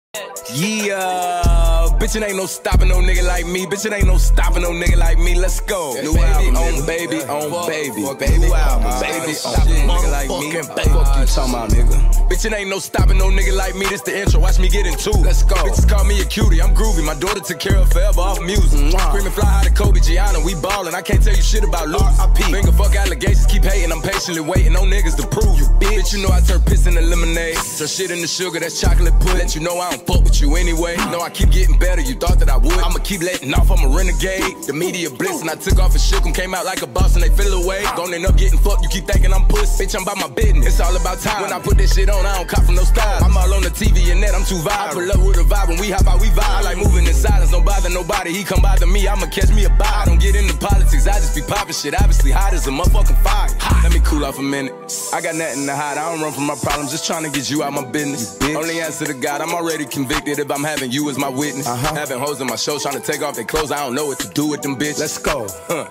Yeah, bitch, it ain't no stopping no nigga like me. Bitch, it ain't no stopping no nigga like me. Let's go. New album, on baby, on baby. New album, baby, stopping nigga like me. Fuck you talking about, nigga. Bitch, it ain't no stopping no nigga like me. This the intro, watch me get into. Let's go. Bitches call me a cutie, I'm groovy. My daughter took care of forever off music. Screaming fly high to Kobe, Gianna, we ballin'. I can't tell you shit about Luke. Finger fuck allegations, keep hating. I'm patiently waiting on niggas to prove you. Bitch, you know I turn piss into lemonade. Turn shit into sugar, that's chocolate pudding. Let you know I don't fuck with you anyway. No, I keep getting better, you thought that I would. I'ma keep letting off, I'm a renegade. The media bliss and I took off and shook them. Came out like a boss and they feel away. Gonna end up getting fucked, you keep thinking I'm pussy. Bitch, I'm about my business, it's all about time. When I put this shit on, I don't cop from no style. I'm all on the TV and net, I'm too viral. I pull up with a vibe, when we hop out, we vibe. I like moving in silence, don't bother nobody. He come bother me, I'ma catch me a bite. I don't get into politics, I just be popping shit. Obviously hot as a motherfucking fire. Let me cool off a minute. I got nothing to hide, I don't run from my problems. Just trying to get you out my business. Only answer to God, I'm already convicted if I'm having you as my witness. Having hoes in my show trying to take off their clothes, I don't know what to do with them, bitch. Let's go.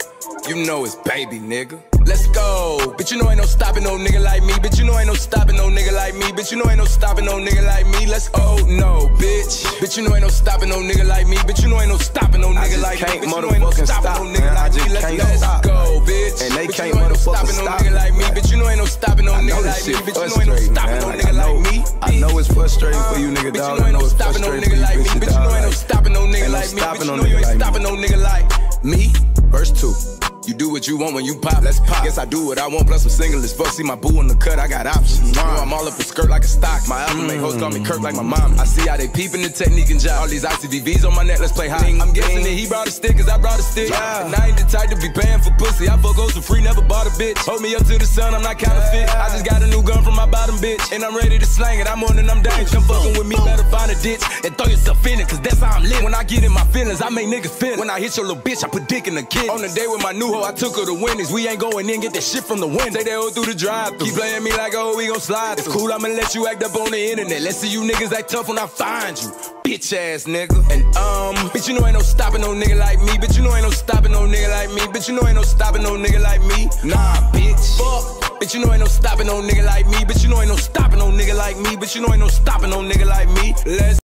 You know it's baby, nigga. Let's go. Bitch, you know ain't no stopping no nigga like me. Bitch, you know ain't no stopping no nigga like me. Bitch, you know ain't no stopping no nigga like me. Let's go. No, bitch. Bitch, you know ain't no stopping no nigga like me. Bitch, you know ain't no stopping no nigga like me. Bitch, you know ain't no stopping no nigga like me. Let's go, bitch. And they can't motherfucking stop no nigga like me. Bitch, you know ain't no stopping no nigga like me. Bitch, you know ain't no stopping no nigga like me. I know it's frustrating for you, nigga, dog. I know it's frustrating for you, bitch. Bitch, you know ain't no stopping no nigga like me. Bitch, you know you ain't stopping no nigga like me. Verse 2. You do what you want when you pop, let's pop. Guess I do what I want, plus I'm single as fuck. See my boo in the cut, I got options. You know I'm all up in skirt like a stock. My album make hoes call me Kirk like my mom. I see how they peeping the technique and job. All these ICVs on my neck, let's play high. I'm guessing that he brought a stick, cause I brought a stick. And I ain't the type to be paying for pussy. I fuck hoes for free, never bought a bitch. Hold me up to the sun, I'm not counterfeit. I just got a new gun from my bottom bitch. And I'm ready to slang it, I'm on and I'm dangerous. Come fucking with me, better find a ditch and throw yourself in it, cause that's how I'm lit. When I get in my feelings, I make niggas feel it. When I hit your little bitch, I put dick in the kid. On the day with my new hoe, I took her to win. We ain't going in, get that shit from the wind. Take that hoe through the drive. Keep playing me like, oh, we gon' slide. It's cool, I'ma let you act up on the internet. Let's see you niggas act tough when I find you. Bitch ass nigga. And bitch, you know ain't no stopping no nigga like me. Bitch, you know ain't no stopping no nigga like me. Bitch, you know ain't no stopping no nigga like me. Nah, bitch. Fuck. Bitch, you know ain't no stopping no nigga like me. Bitch, you know ain't no stopping no nigga like me. Bitch, you know ain't no stopping no nigga like me. Let's